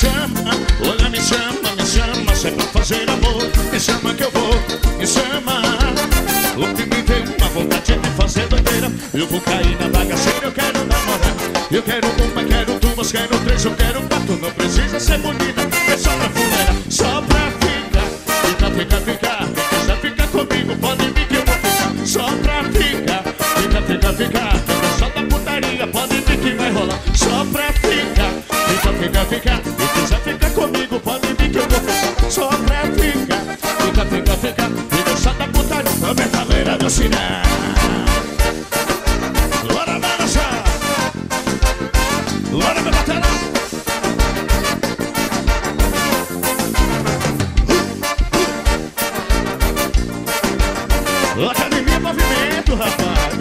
chama, olha, me chama, se é pra fazer amor, me chama que eu vou, me chama. O que me deu uma vontade de fazer doideira, eu vou cair na bagaceira, eu quero namorar. Eu quero uma, quero duas, quero três, eu quero quatro, não precisa ser bonita, é só pra fuleira, só pra ficar. Fica, quiser ficar comigo, pode vir que eu vou ficar. Só pra ficar, fica, só da putaria, pode vir que vai rolar. Só pra ficar, fica, e quiser ficar comigo, pode vir que eu vou ficar. Só pra ficar, fica só da putaria, a metaleira do cinema. Bora balançar, bora me bater lá. Academia Movimento, rapaz,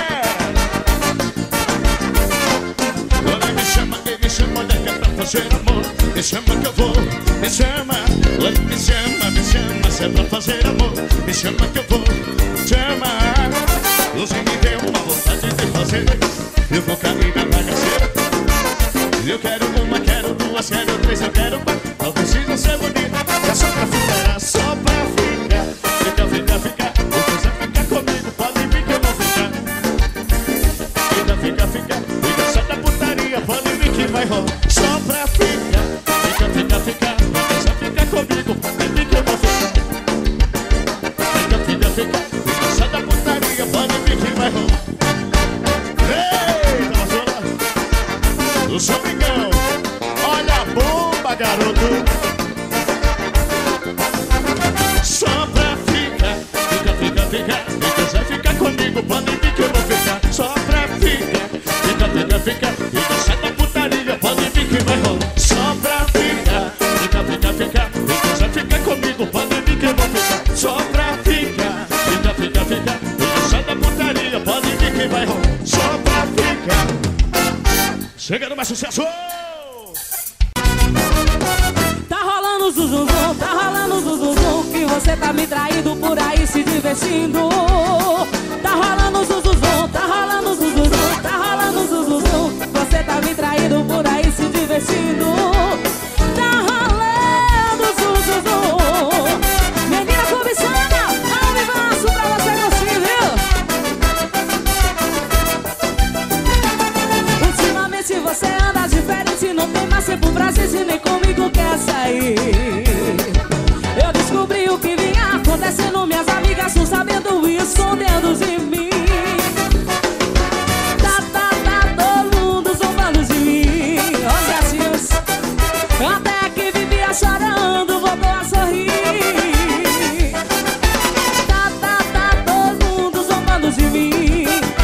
Olha, me chama, olha que é pra fazer amor. Me chama que eu vou, me chama. Olha, me chama, se é pra fazer amor. Me chama que eu vou, chama. Hoje me deu uma vontade de fazer. Eu vou cair na bagaceira. Eu quero uma, quero duas, quero três, eu quero quatro. Não precisa ser bonita, é só pra ficar, só pra ficar. Fica, fica comigo, pode vir que eu vou ficar. Fica só da putaria, pode vir que vai rolar. Só pra ficar, só fica comigo, pode vir que eu vou ficar. Fica só da putaria, pode vir que vai rolar. Ei, nós vamos lá. O São Mingão, olha a bomba, garoto. Só pra ficar, quiser ficar comigo, pode vir que eu vou ficar. Só pra ficar, fica, sai da putaria, pode vir que vai rolar. Só pra ficar, quiser ficar comigo, pode vir que eu vou ficar. Só pra ficar, sai da putaria, pode vir que vai rolar. Só pra ficar. Chega no mais sucesso! Tá rolando zuzuzum, tá rolando zuzuzum, que você tá me traindo por aí se divertindo. Tá rolando zuzuzum, tá rolando zuzuzum, tá rolando zuzuzum, você tá me traindo por aí se divertindo. Tá rolando zuzuzum, menina cobiçada, ao vivaço pra você curtir, viu? Ultimamente você anda diferente, não tem mais tempo pra gente, nem comigo quer sair. Eu descobri o que vinha acontecendo, minhas amigas estão sabendo e escondendo de mim. Tá todo mundo zombando de mim. Os gatinhos, até que vivia chorando, voltou a sorrir. Tá todo mundo zombando de mim.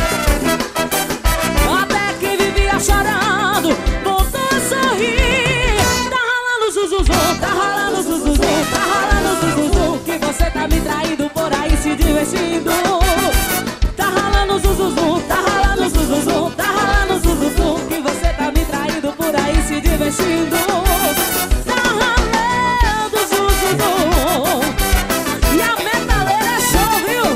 Até que vivia chorando, voltou a sorrir. Tá rolando zuzuzum, tá rolando zuzuzum, tá rolando zuzuzum, que você tá me traindo por aí se divertindo. Tá rolando zuzuzum, tá rolando zuzuzum, tá rolando zuzuzum, que você tá me traindo por aí se divertindo. Tá rolando zuzuzum, e a metaleira é show, viu?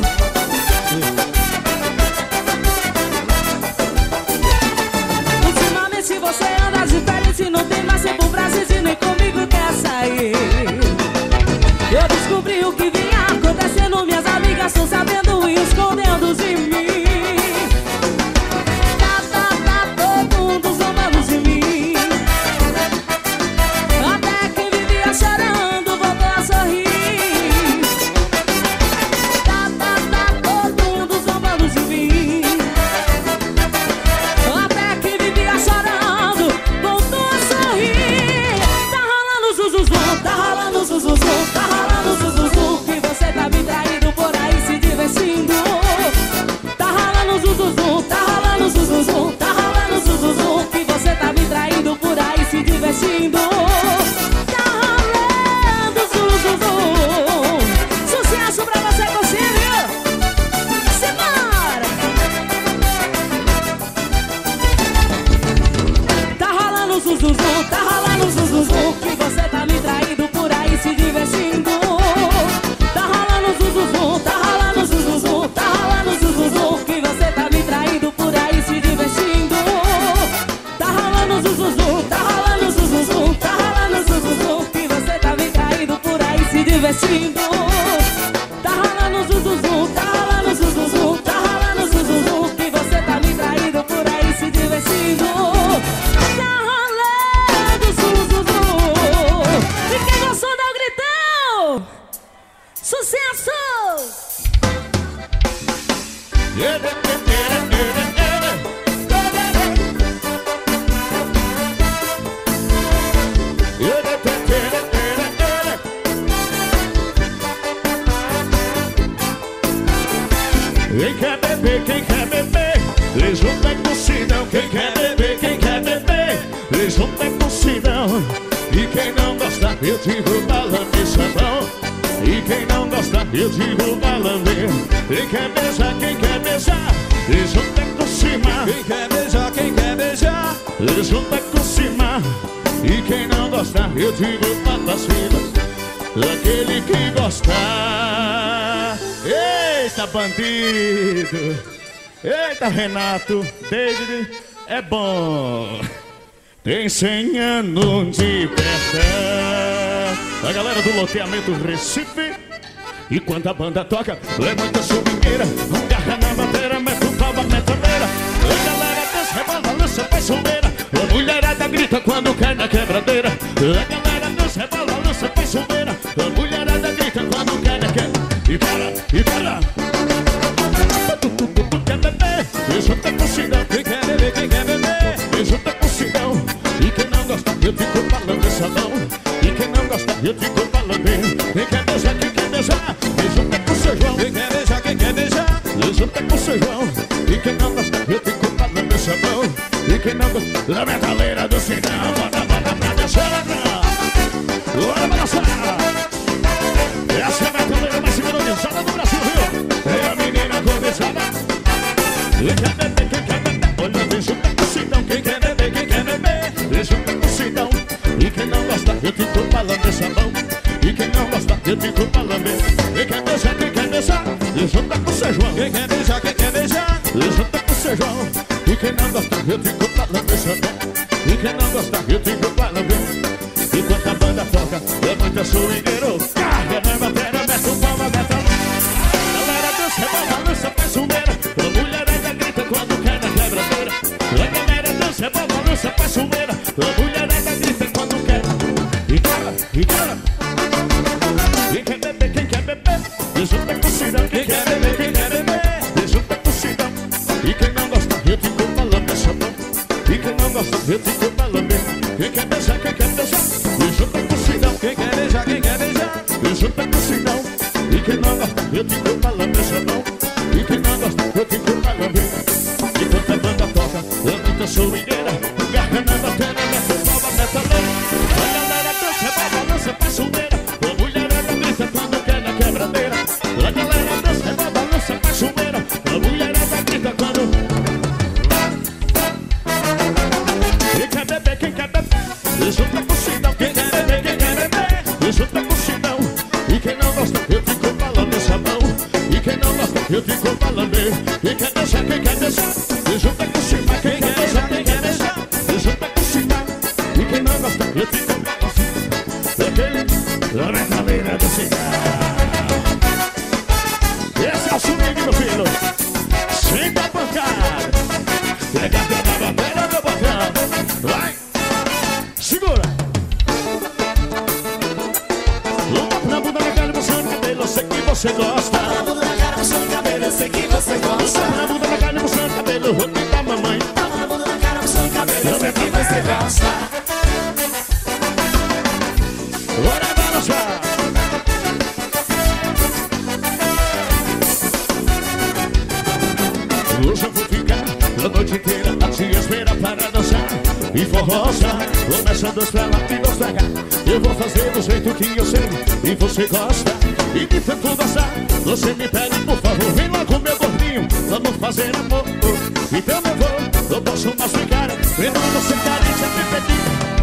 Ultimamente você anda diferente, não tem mais tempo pra gente, nem comigo quer sair. Eu descobri o que vinha acontecendo, minhas amigas estão sabendo e escondendo de mim. Tá todo mundo zombando de mim. Até quem vivia chorando voltou a sorrir. Tá todo mundo zombando de mim. Até quem vivia chorando voltou a sorrir. Tá rolando zuzuzum, tá rolando zuzuzum, tá rolando zuzuzum, que você tá me traindo por aí se divertindo. divertindo. Tá rolando zuzuzum, tá rolando zuzuzum, tá rolando zuzuzum, que você tá me traindo por aí se divertindo. Tá rolando zuzuzum. E quem gostou dá o gritão. Sucesso! Quem quer beber, quem quer beber, eles não tem considão. Quem quer beber, quem quer beber, eles não tem considão. E quem não gosta, eu digo balame sabão. E quem não gosta, eu digo balame. Quem quer beijar, eles não tem por cima. Quem quer beijar, eles não tem por cima. E quem não gosta, eu digo patas finas. Aquele que gostar. Eita, bandido! Eita, Renato! David é bom! Tem 100 anos de festa. A galera do loteamento Recife. E quando a banda toca, levanta a swingueira, garra na madeira, mete o pau, mete a beira. A galera dança, rebola, lança, faz soleira. A mulherada grita quando cai na quebradeira. A galera dança, rebola, lança, faz soleira. A mulherada grita quando cai na quebradeira. E para, e para. Quer beber? Isso tá com sinal. Quem quer beber, quem quer beber, Isso tá com sinal. E quem não gosta, eu fico falando essa mão. E quem não gosta, eu fico falando. Quem quer beijar, quem quer beijar, isso tá com seu João. quem quer beijar, Isso tá com seu João. E quem não gosta, eu fico falando essa mão. E quem não gosta, da metaleira do sinal. Bota pra dançar. Bora pra dançar. Essa é a metaleira mais sincronizada do Brasil, viu? É a menina conversada. Quem quer beber, quem quer beber, olha, isso tá com sinal. Quem quer beber, quem quer beber, isso tá com sinal. E quem não gosta, eu fico falando essa mão. E quem não gosta, eu fico falando. Quem quer beijar, isso tá com seu João. quem quer beijar, Isso tá com seu João. E quem não gosta, eu fico falando essa mão. E quem não gosta, eu fico falando. Enquanto a banda toca, é muita swingueiro. Carga na matéria, mete o pau, mete a mão. Galera dança, rebola, lança, faz sumeira. A mulherada grita quando cai na quebradeira. A galera dança, rebola, lança, faz sumeira. A mulherada grita quando quer. E cara, e cara. Quem quer beber, isso tá com sinal. Quem quer beber, isso tá com sinal. E quem não gosta, eu fico falando essa mão. E quem não gosta, eu fico falando. Quem quer beijar, isso tá com sinal. quem quer beijar, Isso tá com sinal. E quem não gosta, eu fico falando essa mão. E quem não gosta, eu fico falando. Enquanto a banda toca, é muita swingueira. Garra na bateria, mete o pau, mete a mão. A galera dança, balança, faz sumeira. A mulherada grita quando quer na quebradeira. A galera dança, balança, faz sumeira. A mulherada grita quando... Quem quer beber, isso tá com sinal. Quem quer beber, isso tá com sinal. E quem não gosta, eu fico falando essa mão. E quem não gosta, eu fico falando. Quem quer deixar, isso tá com sinal. Quem quer deixar, isso tá com sinal. E quem não gosta, eu fico falando. Aquele, a metaleira do cigarro. Esse é o swing, meu filho. Senta a pancada. Pega a bateria, meu bocão. Vai. Segura! Luta na bunda, na cara, você no cabelo, eu sei que você gosta. Na bunda, na cara, você no cabelo, eu sei que você gosta. Luta na bunda, na cara, você no cabelo, roupa da mamãe. Na bunda, na cara, você no cabelo, eu sei que você gosta. Bora balançar! Hoje eu vou ficar a noite inteira a te esperar para dançar e forrosa. Começa a dançar lá e dois pra cá. Eu vou fazer do jeito que eu sei e você gosta. E de tanto dançar, você me pede, por favor, vem logo meu gordinho, vamos fazer amor. Então eu vou, eu posso mais ficar, vendo você carente a me pedir.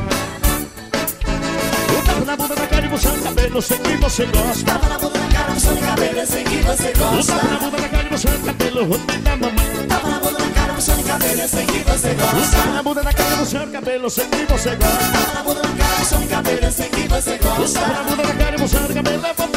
O tapa na bunda, na cara e você no cabelo, eu sei que você gosta. Tapa na bunda, na cara, você no cabelo, eu sei que você O gosta. tapa na bunda, na cara e você no cabelo, roupa da mamãe. Tapa na bunda, na cara, você no cabelo, eu sei que você O tapa gosta. na bunda, na cara e você no cabelo, eu sei que você gosta. Tapa na bunda, na cara, você no cabelo, eu sei que você O tapa gosta. na bunda, na cara e você no cabelo, eu vou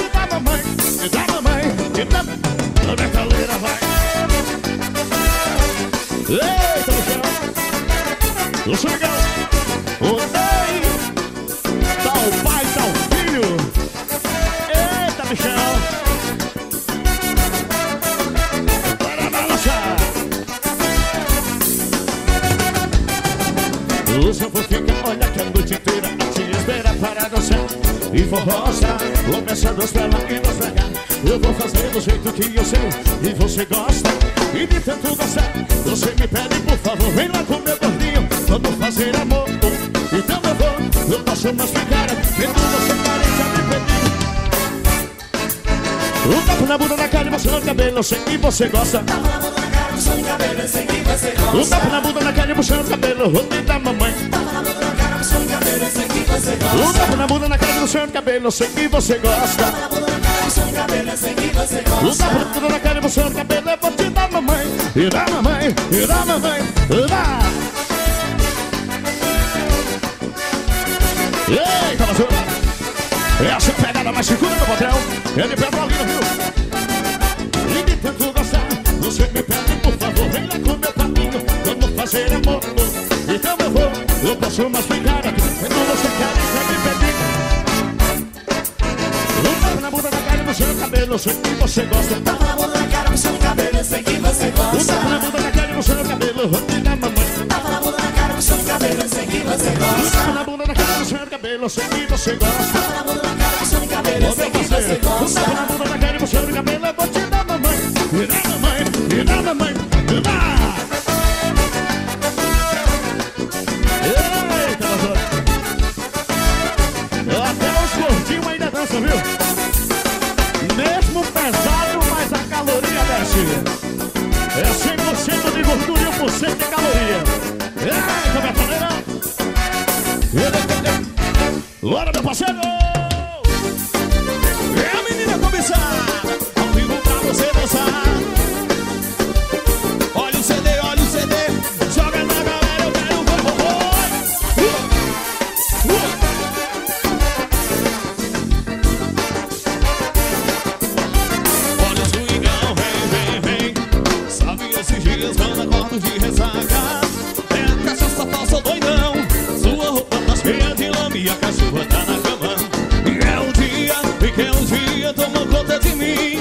Michel. Para balançar. O seu fica, olha que a noite inteira a te espera para dançar e forrosa, começando as pelas e nos pegar. Eu vou fazer do jeito que eu sei e você gosta. E de tanto gostar, você me pede por favor, vem lá com meu gordinho, vamos fazer amor. Então eu vou, eu posso mais ficar, vendo você carente a me pedir. Um tapa na bunda, na cara e você no cabelo, eu sei que você gosta. Tapa na bunda, na cara, puxando o cabelo, eu sei que você gosta. Um tapa na bunda, na cara e puxando o cabelo, roupa da mamãe. Tapa na bunda, na cara, puxando o cabelo, eu sei que você gosta. Um tapa na bunda, na cara e puxando o cabelo, eu sei que você gosta. Tapa na bunda, na cara, puxando o cabelo, eu sei que você gosta. Um tapa na bunda, na cara e puxando o cabelo, eu vou te dar mamãe. E da mamãe, e da mamãe, e da. Eita, Mazura! Essa pegada mais segura, meu patrão. É de Petrolina, viu? E de tanto gostar, você me pede, por favor, vem lá com meu papinho, vamos fazer amor. Então eu vou, eu posso mais ficar aqui, quando você quer me pedir. Um tapa na bunda, na cara e no seu cabelo, eu sei que você gosta. Tapa na bunda, na cara, puxando o cabelo, eu sei que você gosta. Um tapa na bunda, na cara e no seu cabelo, eu vou te dar mamãe. Tapa na bunda, na cara, puxando o cabelo, eu sei que você Um gosta. tapa na bunda, na cara e no seu cabelo, eu sei que você gosta. Tapa na bunda, na cara, puxando o cabelo, eu sei que você Um tapa gosta. na bunda, na cara e no seu cabelo, eu vou te dar mamãe. E da mamãe, e da mamãe, e da. Eita, Mazura! Até os gordinhos ainda dançam, viu? Mesmo pesado, mas a caloria desce. É 100% de gordura e 1% de caloria. Eita, minha família! Bora, meu parceiro! É a menina começar! Ao vivo pra você dançar. Olha o CD, joga na galera, eu quero ver olha o swingão, vem. Sabe esses dias quando acordo de ressaca? É a cachaça falsa, doidão. Sua roupa tá cheia de lama e a cachorra tá na cama. E é um dia toma conta de mim.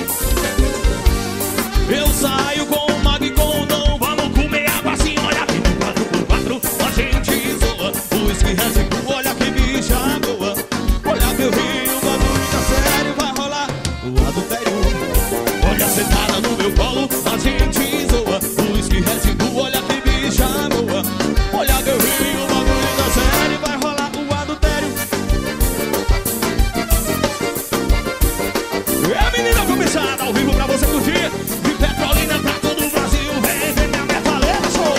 Eu saio com o Mag e com o Dom, vamos comer água assim, olha aqui no 4x4, a gente zoa. O whisky Red Bull, olha que bicha boa. Olha meu rio, o bagulho tá sério, vai rolar o adultério. Olha sentada no meu colo, a gente zoa. O whisky Red Bull, olha que bicha boa. Olha meu rio, o bagulho tá sério, vai rolar o adultério. É a menina começada, ao vivo pra você curtir. De Petrolina pra todo o Brasil, vem minha metaleira, show!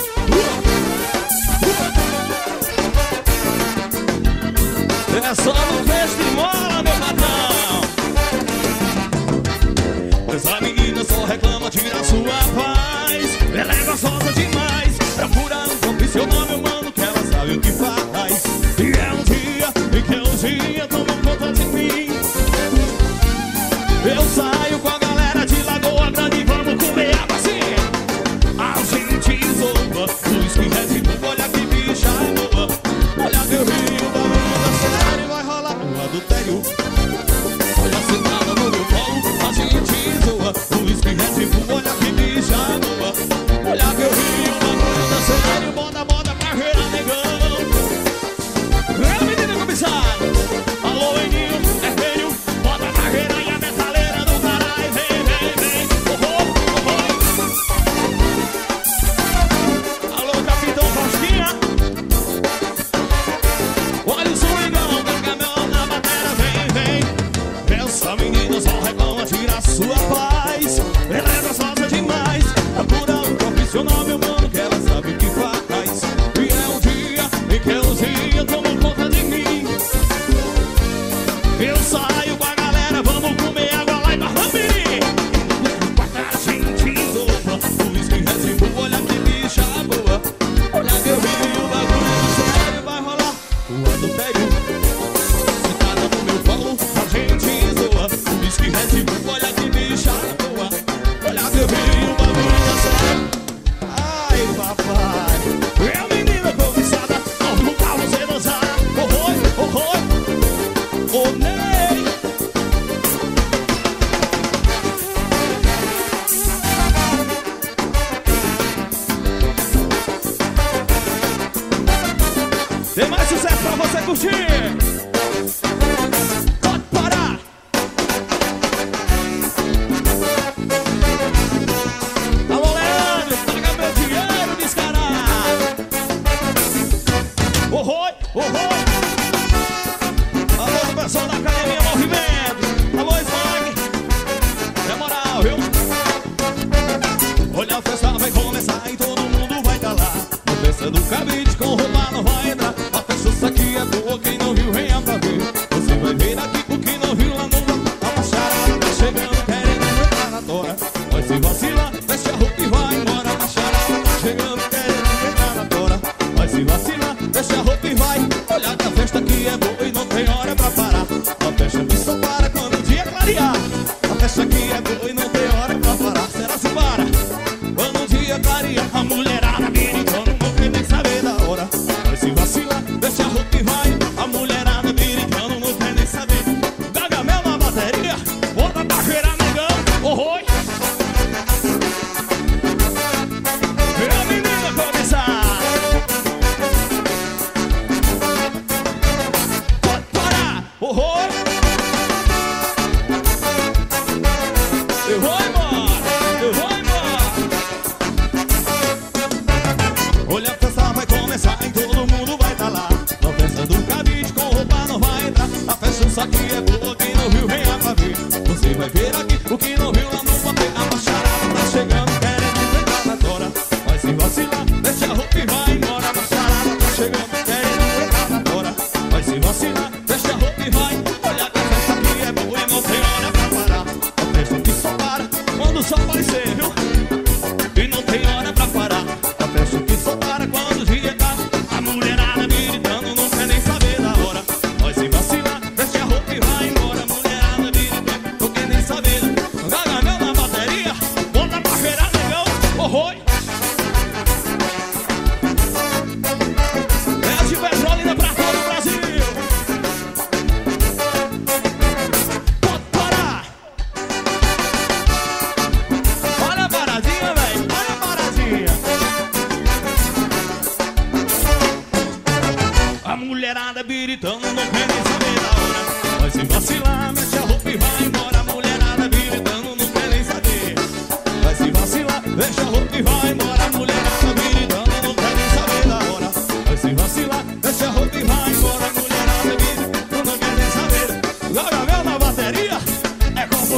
É só no festival, meu patrão. Essa menina só reclama, tira sua paz. Ela é gostosa demais. Procura um profissional, meu mano, que ela sabe o que faz. E é um dia toma conta de mim. Eu saio com a galera de Lagoa Grande, vamos comer água assim. A gente zoa, o whisky Red Bull, olha que bicha boa. Olha meu rio, bagulho da série, vai rolar um adultério. Olha sentada no meu colo, a gente zoa, o whisky Red Bull, olha que bicha boa. Olha meu rio, bagulho da série, bota carreira, negão. É a menina começada. Alô, Eninho, é feio, bota carreira e a metaleira do caralho, vem. Alô, Capitão Faustinha. Olha o swingão da caminhão na batera, vem. Essa menina só reclama, tira sua paz. Ela é gostosa demais. Procura um profissional, meu mano, que ela sabe o que faz. E é um dia toma conta de mim. Eu saio com a galera, vamos comer água lá em Barrambiri. A gente zoa, o whisky Red Bull, olha que bicha boa. Olha meu rio, o bagulho sério, vai rolar o adultério. Sentada no meu colo, a gente zoa, o whisky Red Bull, olha que bicha boa. Olha meu rio, o bagulho sério. Ai, papai, é a menina cobiçada, não pra você dançar. Oh, Ney.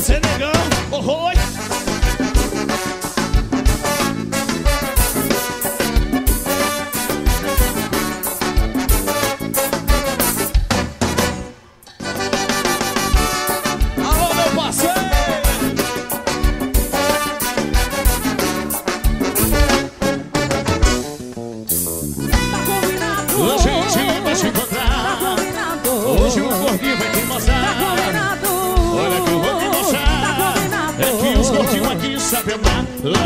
você, negão. Oh, oi. Alô, meu parceiro. Tá combinado. A gente vai se Tá encontrar. combinado. Hoje o gordinho vai te Tá mostrar. combinado. Olha que eu vou te Tá mostrar. combinado. É que os gordinhos aqui sabem amar.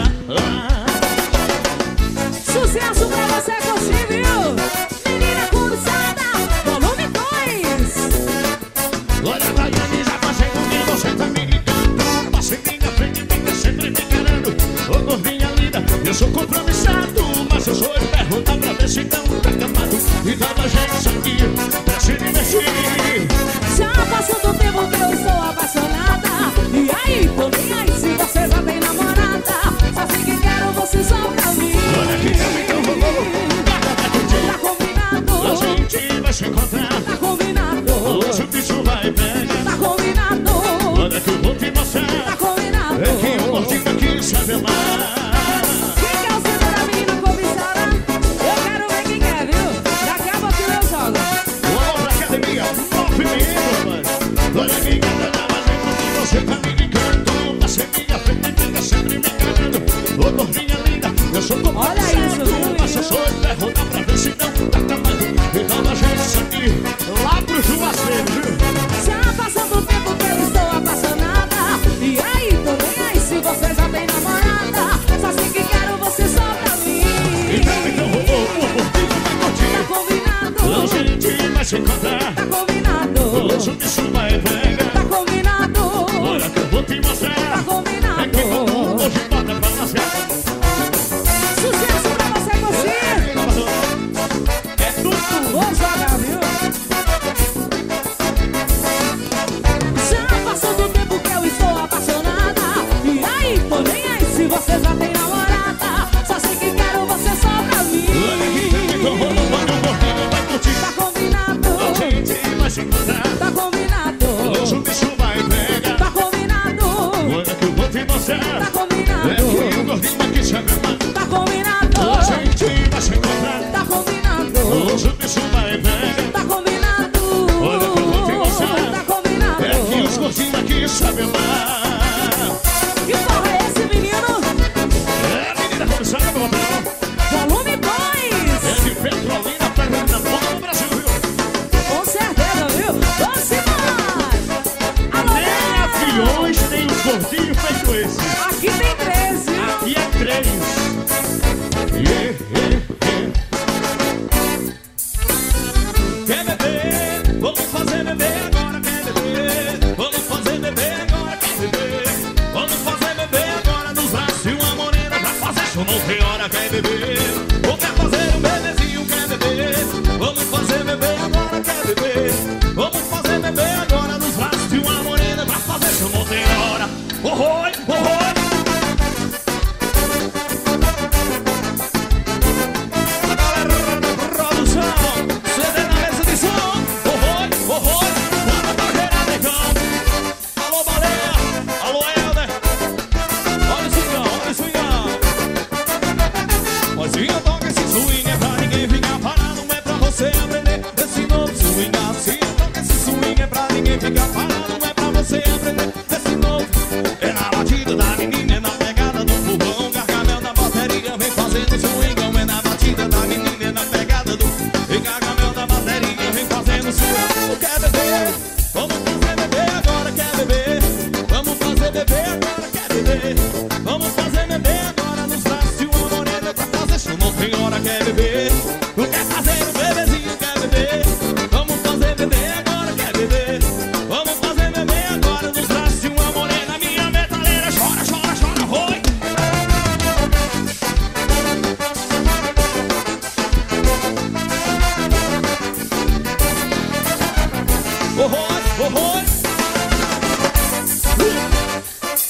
Sucesso pra você, Coxinha, viu? Menina cursada, volume 2. Olha, Daiane, já passei comigo, você tá me ligando. Passei bem na frente, fica sempre me encarando. Ô, gordinha linda, eu sou compromissado, mas eu sou eterno, dá pra ver se não tá acamado. E dava gente aqui pra se divertir. Já passou do tempo que eu estou apaixonada. E aí, tô nem aí se você já tem namorada. Só sei que quero você só pra mim. Olha que caminhão rolou, bota pra curtir. Tá combinado. A gente vai se encontrar. Tá combinado. Hoje o bicho vai pegar. Tá combinado. Olha que eu vou te mostrar. Tá combinado. É que o gordinho aqui sabe amar. Quem quer o centro da menina cobiçada? Eu quero ver quem quer, viu? Daqui a pouquinho eu jogo. Vamos pra academia, movimento, mano. Olha quem canta na base quando você tá me ligando. Você minha frente, fica sempre me enganando. Ô, gordinha linda, eu sou Olha isso, viu, mas eu sou eterno, dá pra ver se não tá acabando. Então a gente aqui, lá pro Juazeiro, viu? Já passou do tempo que eu estou apaixonada. E aí, tô nem aí se você já tem namorada. Só sei que quero você só pra mim. Então, o gordinho vai Tá curtir. combinado. A gente vai se encontrar. Tá combinado. Hoje o bicho vai pegar. Tá combinado. Olha que eu vou te Tá mostrar. combinado. É que quando hoje bota pra lascar. Sucesso pra você, Coxinha. É tudo. Vou jogar, viu? Já passou do tempo que eu estou apaixonada. E aí, tô nem aí se você já tem namorada. Só sei que quero você só pra mim. Olha que então rolou, quando o gordinho vai curtir. Tá combinado. A gente vai se encontrar. Tá combinado. Hoje o bicho vai pegar. Tá combinado. Olha que eu vou te mostrar. Tá É que o combinado. gordinho aqui sabe amar. Tá combinado. A gente vai se encontrar. Tá combinado. Hoje o bicho vai pegar. Tá combinado. Olha que eu vou te mostrar. Tá combinado. É que os gordinhos aqui sabem amar. Que porra é esse, menino? É, menina, começando, meu patrão. Volume 2. É de Petrolina, Pernambuco, no Brasil, viu? Com certeza, viu? Vamos embora. Alô, Nem aviões tem os gordinhos feito esse. aqui tem 13, viu? Aqui é 3. Quer beber? Vamos fazer beber agora, quer beber? Vamos fazer beber agora, quer beber? Vamos fazer beber agora nos braços de uma morena pra fazer show, não tem hora, quer beber? Ou quer fazer um bebezinho, quer beber? Vamos fazer beber agora, quer beber? Vamos fazer beber agora nos braços de uma morena pra fazer show, não tem hora. Oh, oi, oh, oi. Produção, CD na mesa de som. Oh, oi, bora pra gerar, negão. Alô, Baleia, alô, Helder. Olha o swingão. Mozinha, toca esse swing, é pra ninguém ficar parado. É pra você aprender esse novo swing. Mozinha, toca esse swing, é pra ninguém ficar parado. É pra você aprender esse novo. É na batida da menina, é na pegada do fogão. Gargamel da bateria vem fazendo swingão. É na batida da menina, é na pegada do... E Gargamel da bateria vem fazendo swingão. Quer beber? Vamos fazer beber agora, quer beber? Vamos fazer beber agora, quer beber? Vamos fazer beber agora nos braços de uma morena pra fazer show, não tem hora, quer beber? Tu quer fazer um bebezinho, quer beber? Vamos fazer beber agora, quer beber? Vamos fazer beber agora nos braços de uma morena. Minha metaleira chora, chora, chora, oi! Oh, oi, oh, oi!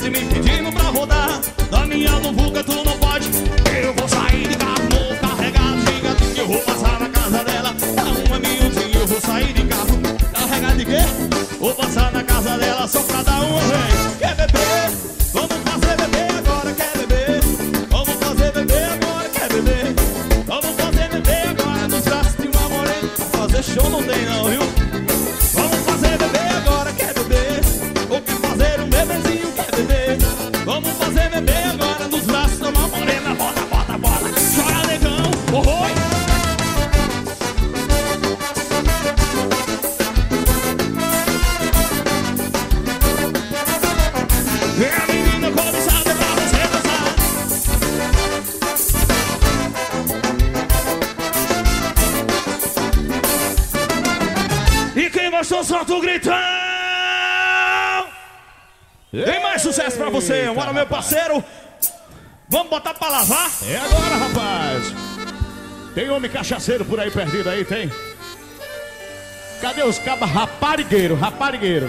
rede me pedindo pra rodar. Na minha luvuca tu não pode. Eu vou sair de carro novo, carregado de gatinho. Eu vou passar na casa dela, dá uma miudinha. Eu vou sair de carro, carregado de quê? Vou passar na casa dela só pra dar uma vez. Quer beber? Vamos fazer beber agora, quer beber? Vamos fazer beber agora, quer beber? Vamos fazer beber agora nos braços de uma morena. Fazer show não tem não, viu? Vamos fazer beber agora, quer beber? Ou quer fazer um bebezinho, quer beber? Vamos fazer beber agora nos braços de uma morena. Bota, bota, bota, chora negão, oh, oi. É a menina cobiçada pra você dançar. E quem gostou, solta o gritão. Tem mais sucesso pra você. Bora, meu parceiro. Vamos botar pra lavar? É agora, rapaz. Tem homem cachaceiro por aí perdido aí, tem? Cadê os cabas raparigueiro, raparigueiro?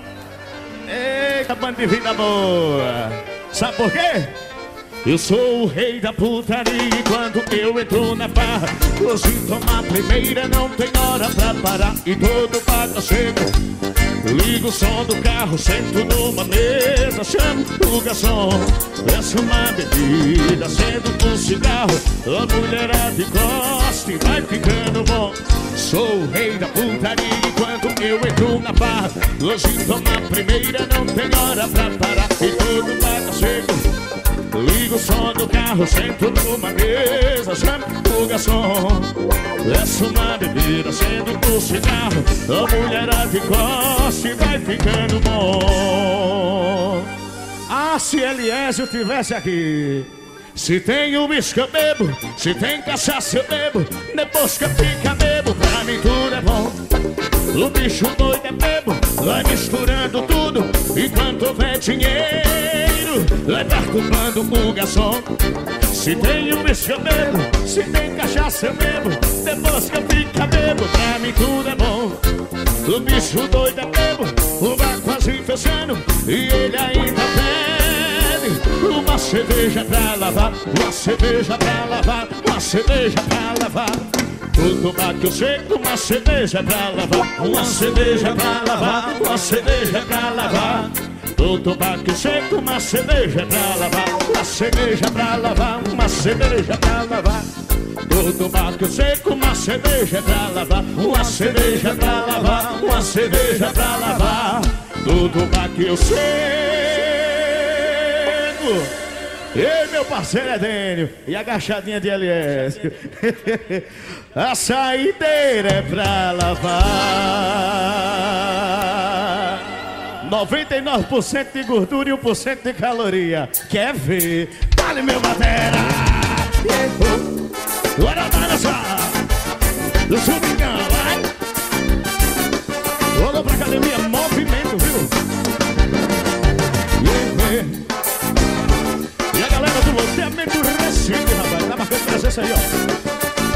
Eita, bando de vida boa. Sabe por quê? Eu sou o rei da putaria e quando eu entro na barra, hoje tomar a primeira, não tem hora pra parar. E todo bagaceiro, ligo o som do carro, sento numa mesa, chamo o garçom, peço uma bebida, acendo um cigarro, a mulherada encosta e vai ficando bom. Sou o rei da putaria e quando eu entro na barra, hoje tomar a primeira, não tem hora pra parar. E todo bagaceiro, ligo o som do carro, sento numa mesa, chamo o garçom, peço uma bebida, acendo um cigarro, a mulherada encosta e vai ficando bom. Ah, se Eliésio tivesse aqui. Se tem uísque eu bebo, se tem cachaça eu bebo, depois que fica bebo, pra mim tudo é bom. O bicho doido é bebo, vai misturando tudo, enquanto houver dinheiro, vai perturbando o garçom. Se tem uísque eu bebo, se tem cachaça eu bebo, depois que fica bebo, pra mim tudo é bom. O bicho doido é bebo, o bar quase fechando, e ele ainda pede uma cerveja pra lavar, uma cerveja pra lavar, uma cerveja pra lavar. Tudo que eu sei, uma cerveja pra lavar, uma cerveja pra lavar, uma cerveja pra lavar. Tudo que eu sei, uma cerveja pra lavar, uma cerveja pra lavar, uma cerveja pra lavar. Tudo que eu sei, uma cerveja pra lavar, uma cerveja pra lavar, uma cerveja pra lavar. Tudo que eu sei. Ei, meu parceiro Edênio, e a agachadinha de Eliésio. A saideira é pra lavar. 99% de gordura e 1% de caloria. Quer ver? Dale, meu batera. Bora dançar. Do subingão, vai. Vamos pra academia, movimento, viu? E a galera do loteamento Recife, rapaz, tá marcando presença aí, ó.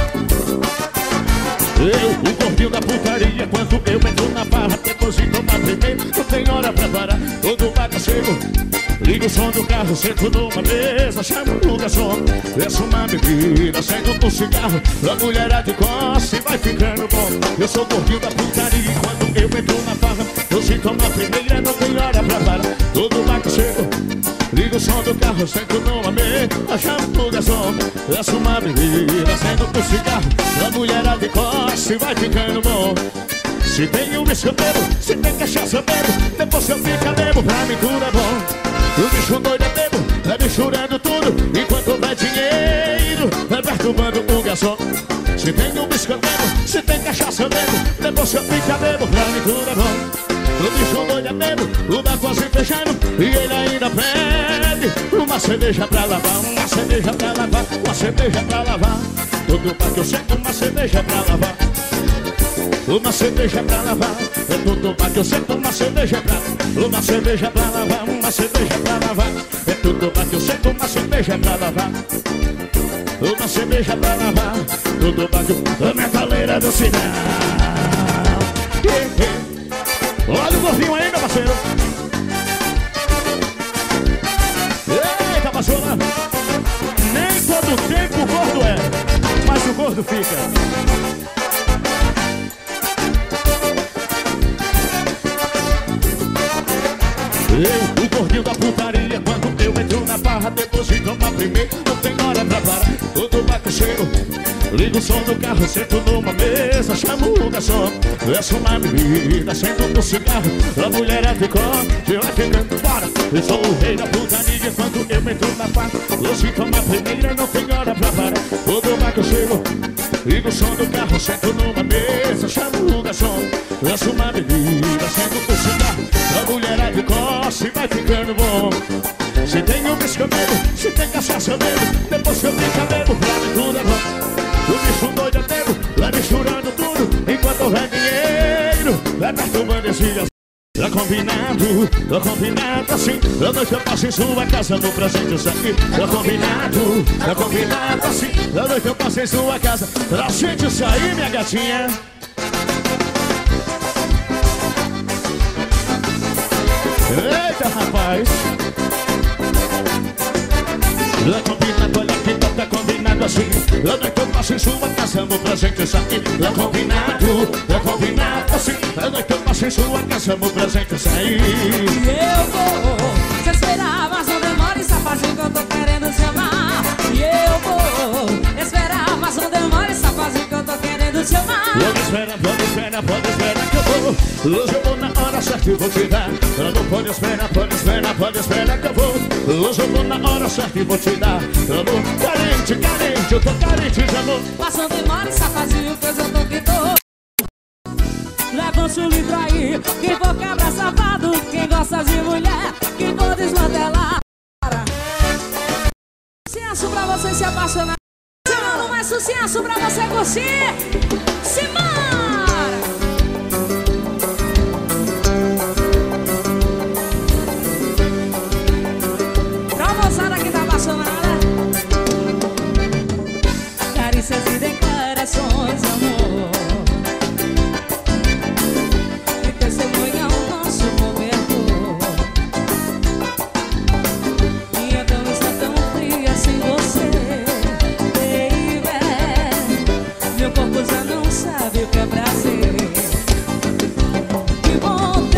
Eu, o gordinho da putaria, quando eu entro na barra, deposito uma primeira, não tem hora pra parar, todo bagaceiro. Ligo o som do carro, sento numa mesa, chamo o garçom, peço uma bebida, acendo um cigarro, a mulherada encosta e vai ficando bom. Eu sou o gordinho da putaria, quando eu entro na barra, eu sinto uma primeira, não tem hora pra parar, todo bagaceiro. Ligo o som do carro, sento numa mesa, chamo o garçom, peço uma bebida, acendo um cigarro, a mulherada encosta e vai ficando bom. Se tem uísque eu bebo, se tem cachaça eu bebo, depois que eu fico bebo, pra mim tudo é bom. O bicho doido é bebo, vai misturando tudo, enquanto houver dinheiro, vai perturbando o garçom. Se tem uísque eu bebo, se tem cachaça eu bebo, depois que eu fico bebo, pra mim tudo é bom. O bicho doido é bebo, o bar quase fechando, e ele ainda pede uma cerveja pra lavar, uma cerveja pra lavar, uma cerveja pra lavar. Todo bar que eu chego, uma cerveja pra lavar, uma cerveja pra lavar. É tudo bar que eu sento, uma cerveja pra lavar, uma cerveja pra lavar, uma cerveja pra lavar. É tudo bar que eu sento, uma cerveja pra lavar, uma cerveja pra lavar. Tudo bar que eu... A metaleira do cigarro. Olha o gordinho aí, meu parceiro. gordo fica. Eu, o gordinho da putaria, quando eu entro na barra, depois de tomar primeiro, não tem hora pra parar. Todo bacaxeiro, ligo o som do carro, sento numa mesa, chamo o garçom, peço uma bebida, sento no cigarro, a mulher ficou, e vai ficando fora. Eu sou o rei da putaria, quando eu entro na barra, hoje tomar primeira, não tem hora pra parar. Todo bacaxeiro, ligo o som do carro, sento numa mesa, chamo o garçom, peço uma bebida, sento no cigarro, a mulher ficou, se vai ficando bom. Se tem um bicho bebo, se tem cachaça bebo, depois que eu tenho cabelo, pra mim tudo é bom. O bicho doido é bebo, vai misturando tudo, enquanto houver dinheiro, vai perturbando esse dia. Tá combinado assim, da noite eu passo em sua casa, no presente eu saí. Tá combinado assim, da noite eu passo em sua casa, pra gente sair, minha gatinha. Eita, rapaz! Tá combinado, olha que tá combinado assim. Da noite eu passo em sua casa, amor, pra gente sair. Tá combinado assim. Da noite eu passo em sua casa, amor, pra gente sair. E eu vou te esperar, mas não demore, safadinho, que eu tô querendo te amar. E eu vou esperar, mas não demore, safadinho, que eu tô querendo te amar. Pode esperar que eu vou. Hoje eu vou na hora certa e vou te dar. Não pode esperar que eu vou. Hoje eu vou na hora certa e vou te dar. Amor, carente, eu tô carente de amor. Mas não demore, safadinho, que eu já tô que tô. Levante o livro aí, quem for quebra safado, quem gosta de mulher, quem for desmantelar. Sucesso pra você se apaixonar. Chamando mais sucesso pra você curtir. Simbora! Pra moçada que tá apaixonada, carícias e declarações, amor, e testemunham o nosso momento. Minha cama está tão fria sem você, baby. Meu corpo já não sabe o que é prazer. Que vontade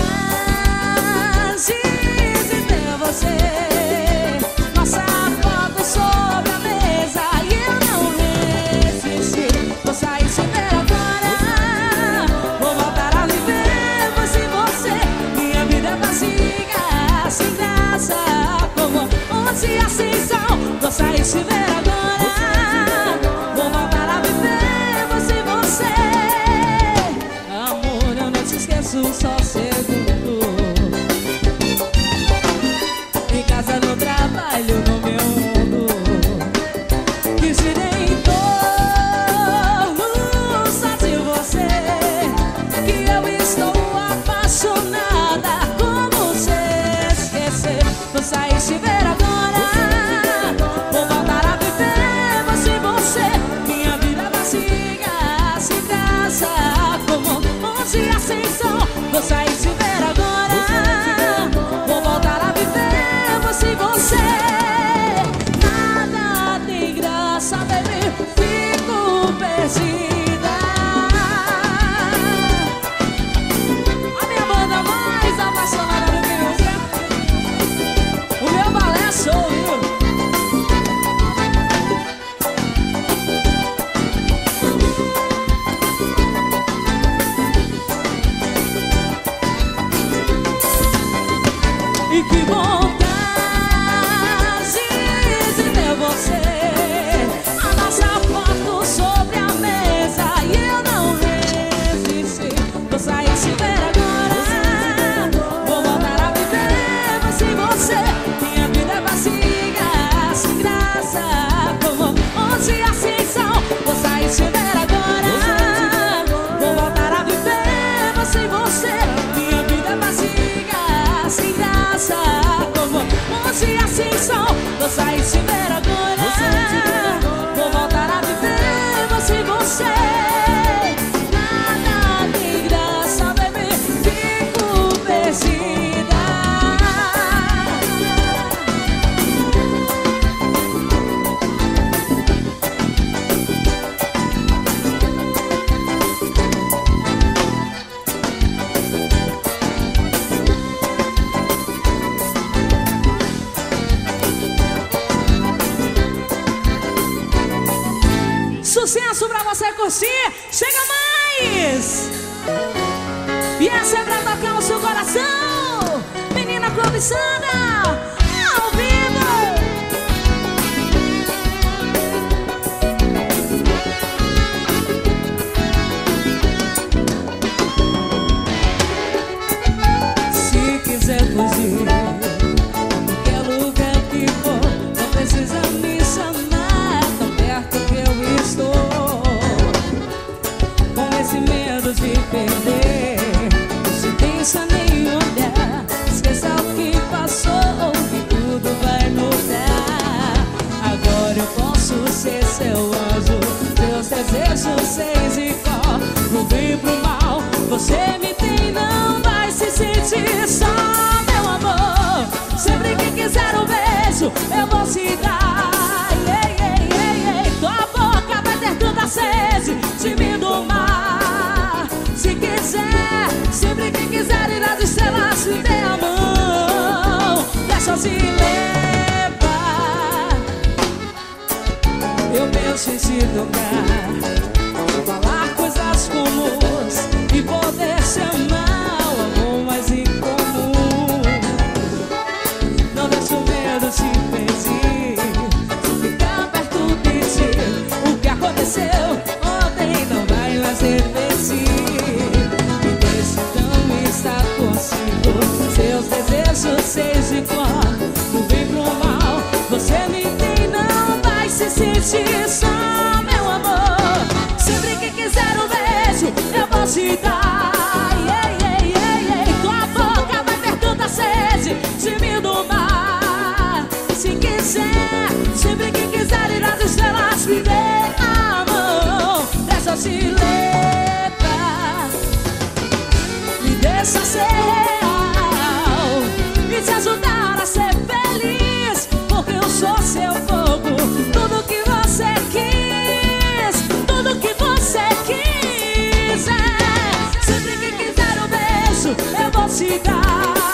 de ter você. Nossa foto sobre a mesa e eu não resisti. Vou sair sem ver agora. Vou voltar a viver, mas sem você minha vida é vazia, sem graça, como onde ascensão. Vou sair sem ver agora. Vou voltar a viver, mas sem você. Amor, eu não te esqueço, só segundo. Em casa, no trabalho, no meu mundo, que girei em torno só de você, que eu estou apaixonada. Como você esquecer? Vou sair te ver agora. Vou voltar a viver, mas sem você minha vida vazia, sem graça, como onde ascensão. Vou sair te ver agora. Vou voltar a viver, mas sem você nada tem graça, baby. Fico perdida. A minha banda mais apaixonada do que você. O meu balé sou eu. E que vontade de ter você. A nossa foto sobre a mesa e eu não resisti. Vou sair se ver agora. Vou voltar a viver, mas sem você minha vida é vazia, sem graça, como onde ascensão. Vou sair se ver agora. Vou voltar a viver, mas sem você minha vida é vazia, sem graça, como onde ascensão. Vou sair se ver agora. Vou voltar a viver, mas sem você nada tem graça, baby. Fico perdida. sucesso pra você curtir. Chega mais! E essa é pra tocar no seu coração. Menina cobiçada, ao vivo. Se quiser fugir, qualquer lugar que for, não precisa me chamar. Tão perto que eu estou, com esse medo de perder. Não se pensa nem olhar, esqueça o que passou, que tudo vai mudar. Agora eu posso ser seu anjo, seus desejos seis e cor. Pro bem e pro mal, você me tem, não vai se sentir só, meu amor. Sempre que quiser um beijo, eu vou te dar. Tua boca vai ter tanta sede de me domar. Se quiser, sempre que quiser ir às estrelas, me dê a mão. Deixa eu te levar. Eu penso em te tocar, falar coisas comuns e poder chamar o amor mais incomum. Não deixa o medo te impedir de ficar perto de ti. O que aconteceu ontem não vai mais repetir. Me deixe então estar consigo, seus desejos seis de cor. Do bem pro mal, você me tem, não vai se sentir só, meu amor. Sempre que quiser um beijo, eu vou te dar. Tua boca vai ter tanta sede de me domar. Se quiser, sempre que quiser ir às estrelas, me dê a mão. Deixa eu te levar, me deixa ser real e te ajudar a ser feliz, porque eu sou seu fogo. Tudo que você quis, tudo que você quiser. Sempre que quiser um beijo, eu vou te dar.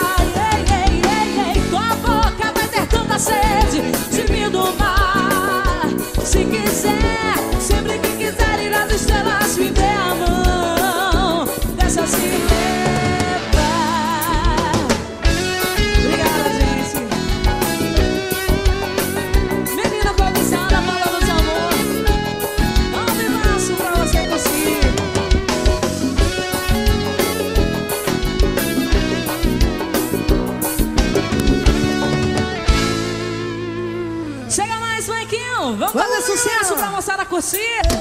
Tua boca vai ter tanta sede de me domar. Se quiser, sempre que quiser ir às estrelas, me dê a mão. Deixa eu te levar. Obrigada, gente. Menina cobiçada, falando de amor. Um abraço pra você conseguir. Chega mais, Maiquinho. Vamos fazer sucesso pra moçada curtir.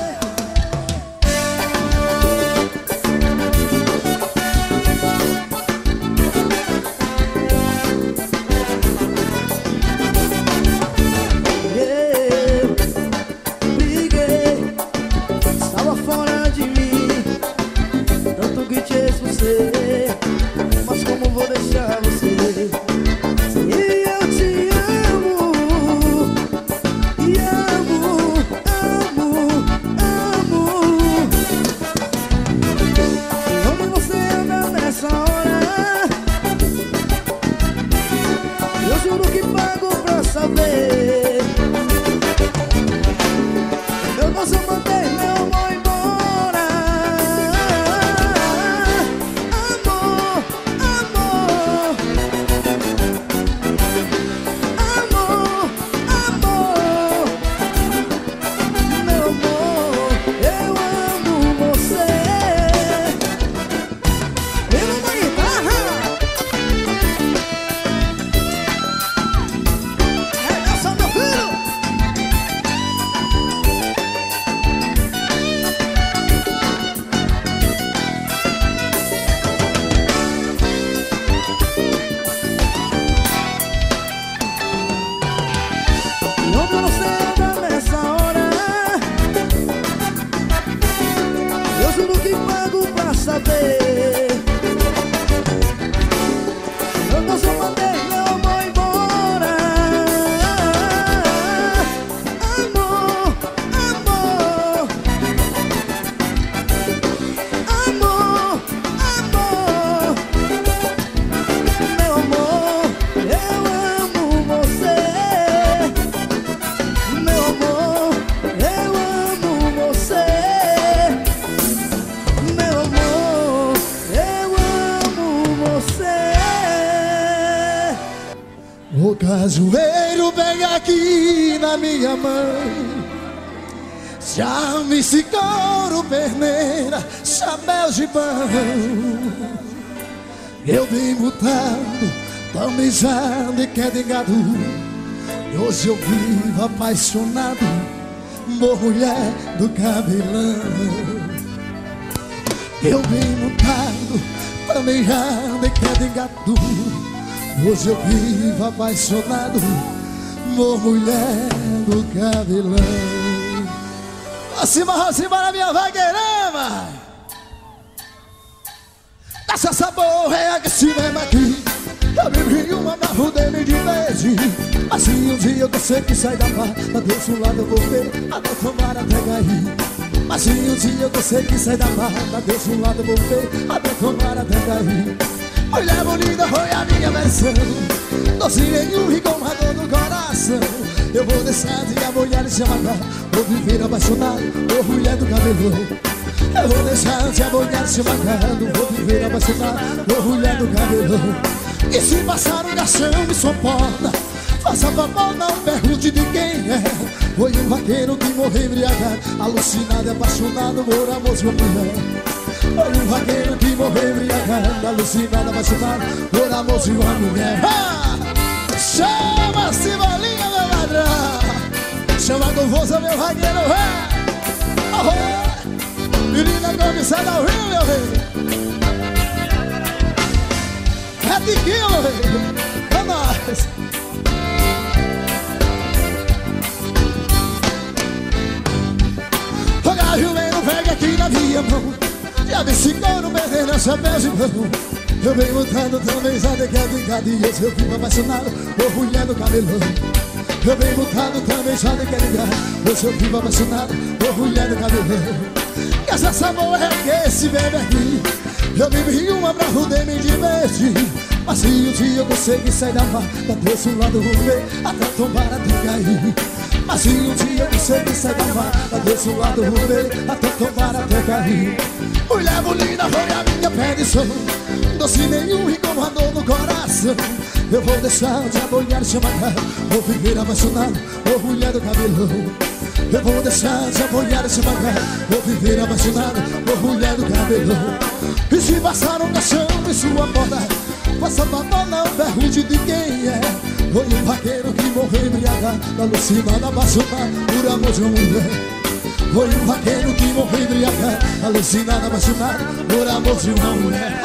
Briguei, estava fora de mim, tanto que te expulsei, mas como vou deixar você? E eu te amo, e amo, amo, amo. E onde você anda nessa hora? Eu juro que pago pra saber. Eu não sou manter meu amor embora. Amor, amor, amor, amor. Meu amor, eu amo você. Viva da guitarra. Essa meu filho. O cajueiro pega aqui na minha mão. Já me couro, perneira, chapéu de pão. Eu bem mutado, tão beijado e queda em gado. E hoje eu vivo apaixonado por mulher do cabelão. Eu bem mutado, tão beijado e queda em gado. Hoje eu vivo apaixonado por mulher do cabelão. Acima na minha vaqueirama. Essa sabor é que se mesmo aqui. Eu bebi uma pra fuder me de verde. Mas se um dia eu sei que sai da barra, desse um lado eu vou ver, até tomar até cair. Mas se um dia eu sei que sai da barra, desse um lado eu vou ver, até tomar até cair. Mulher bonita foi a minha versão, doce nenhum e com uma dor no coração. Eu vou deixar de mulher se amagar, vou viver apaixonado por mulher do cabelão. Eu vou deixar de mulher se amagar, vou viver apaixonado por mulher do cabelão. E se passar um garçom me suporta, faça favor, não pergunte de quem é. Foi um vaqueiro que morreu embriagado, alucinado e apaixonado por amor de uma mulher. Foi um vaqueiro que morreu embriagado, alucinado, apaixonado por amor de uma mulher. Chama-se bolinha, meu ladrão. Chama com força, meu vaqueiro. Menina começada ao rio, meu rei. É tequila, rei. É nóis. O galho vem no pega aqui na minha mão. Já me seguro, perdendo a chapéu de pão. Eu venho lutando também, já de cada em cada dia. Eu fico apaixonado por mulher do cabelão. Eu venho lutando também, já de cada em cada. Hoje eu fico apaixonado por mulher do cabelão. E essa sabor é que esse bebe aqui. Eu bebi uma pra poder me divertir. Mas se um dia eu conseguir sair da barra, desse um lado eu vou ver, até tomar até cair. Mas se um dia eu conseguir sair da barra, desse um lado eu vou ver, até tomar até cair. Mulher bonita foi a minha perdição, doce nenhum e com a dor no coração. Eu vou deixar de mulher se amagar, vou viver apaixonado por mulher do cabelão. Eu vou deixar de mulher se amagar, vou viver apaixonado por mulher do cabelão. E se passar um caixão em sua porta, faça favor, não pergunte de quem é. Foi um vaqueiro que morreu embriagado, alucinado, apaixonado por amor de uma mulher. Foi um vaqueiro que morreu embriagado, alucinado, apaixonado por amor de uma mulher.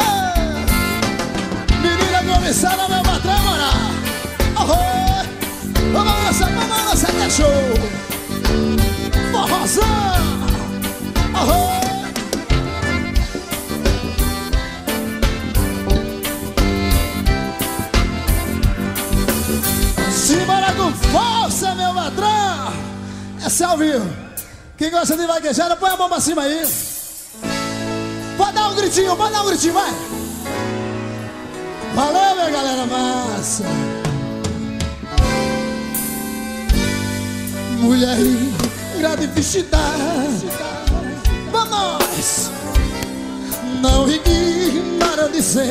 Menina começada, meu patrão, morar. Vamos lançar que é show. Forrozão. Simbora com força, meu patrão. Essa é ao vivo. Quem gosta de vaquejada, põe a mão pra cima aí. Pode dar um gritinho, vai. Valeu, minha galera massa. Mulher gratificidade pra nós. Não ignora dizer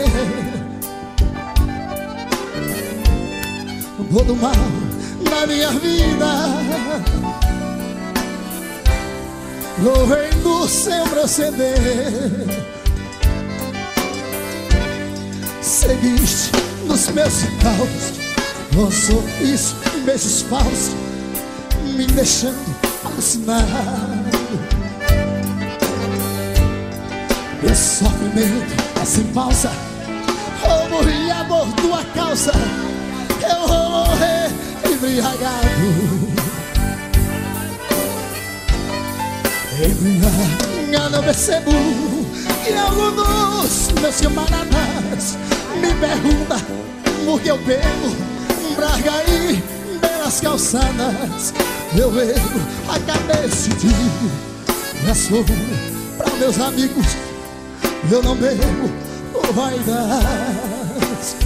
todo mal na minha vida. Louvei do seu proceder. Seguiste nos meus caos, com sorriso e beijos falsos, me deixando alucinado. Esse sofrimento é sem pausa. Oh, mulher por tua causa, eu vou morrer embriagado. Embriagado eu percebo que algum dos meus camaradas me pergunta por que eu bebo pra cair pelas calçadas. Eu erro a cabeça de resto pra meus amigos. Eu não bebo por vaidade,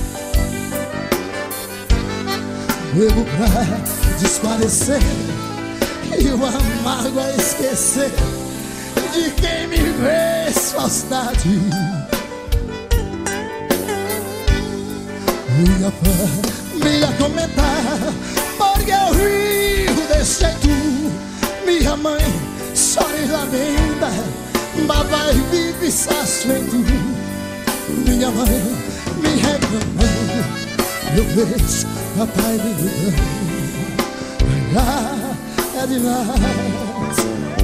bebo pra desaparecer e o amargo a esquecer de quem me fez falsidade. Minha fé me ia comentar, porque eu vivo desse jeito. Minha mãe chora e lamenta, papai vive satisfeito. Minha mãe me reclamando, eu vejo papai me ligando. Ah, é demais.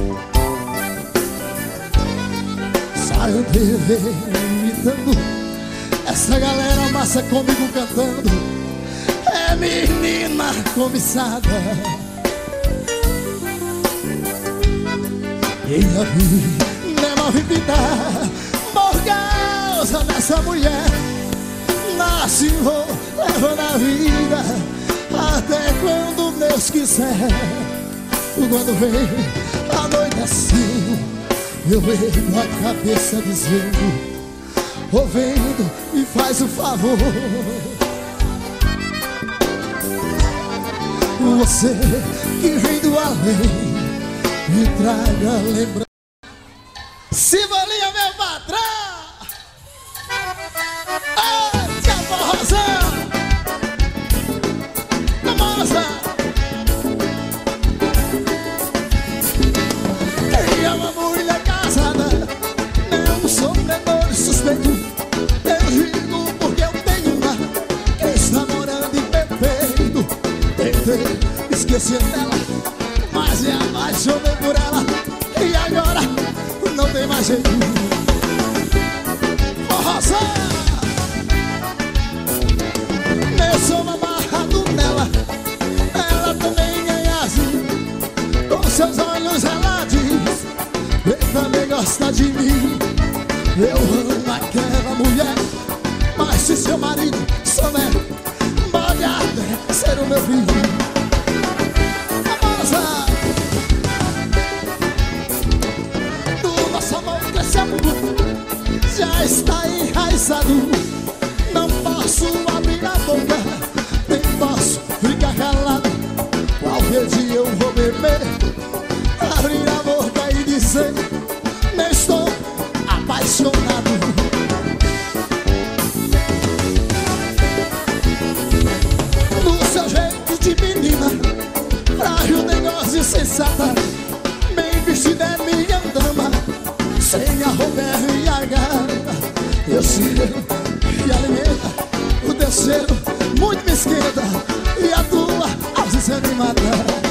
Saio TV imitando essa galera massa comigo cantando. É menina cobiçada. E a vida não me pintar por causa dessa mulher. Nasci vou levando a vida até quando Deus quiser. Quando vem a noite assim, eu ergo a cabeça dizendo: ô vento, me faz o favor, você que vem do além, me traga lembrança. Sibolinha, meu patrão! Ô, tia Forrozão! Nossa! Quem é uma mulher casada não sou menor suspeito. Eu digo porque eu tenho uma que está morando em perfeito. Tentei esquecer dela, mas me apaixonei por ela. E agora não tem mais jeito. Forrozão! Eu sou amarrado nela, ela também é azul. Com seus olhos ela diz: ele também gosta de mim. Eu amo aquela mulher, mas se seu marido souber, pode até ser o meu filho. Do nosso amor cresceu, já está enraizado. Não posso abrir a boca, nem posso ficar calado. Qualquer dia eu vou beber, abrir a boca e dizer: eu estou apaixonado. Do seu jeito de menina, frágil, negócio sensata, bem vestida é minha dama, sem a roupa e a garra. Eu sei que alimenta, o teu cheiro muito me esquenta, e a tua ausência me mata.